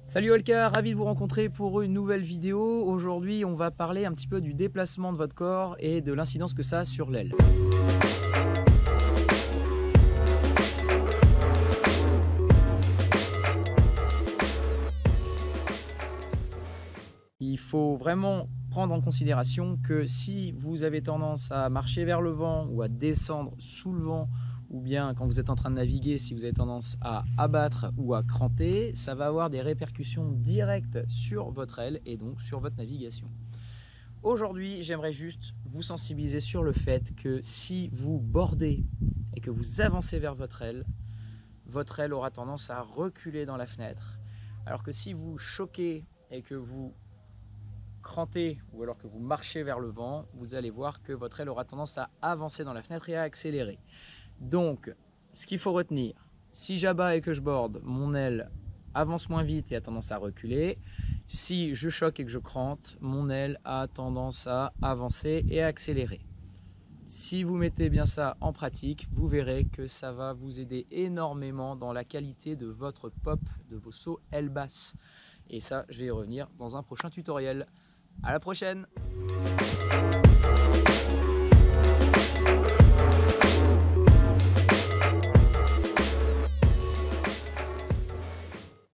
Salut Olka, ravi de vous rencontrer pour une nouvelle vidéo. Aujourd'hui, on va parler un petit peu du déplacement de votre corps et de l'incidence que ça a sur l'aile. Il faut vraiment prendre en considération que si vous avez tendance à marcher vers le vent ou à descendre sous le vent, ou bien quand vous êtes en train de naviguer, si vous avez tendance à abattre ou à cranter, ça va avoir des répercussions directes sur votre aile et donc sur votre navigation. Aujourd'hui, j'aimerais juste vous sensibiliser sur le fait que si vous bordez et que vous avancez vers votre aile aura tendance à reculer dans la fenêtre. Alors que si vous choquez et que vous crantez ou alors que vous marchez vers le vent, vous allez voir que votre aile aura tendance à avancer dans la fenêtre et à accélérer. Donc, ce qu'il faut retenir, si j'abats et que je borde, mon aile avance moins vite et a tendance à reculer. Si je choque et que je crante, mon aile a tendance à avancer et à accélérer. Si vous mettez bien ça en pratique, vous verrez que ça va vous aider énormément dans la qualité de votre pop, de vos sauts aile basse. Et ça, je vais y revenir dans un prochain tutoriel. À la prochaine!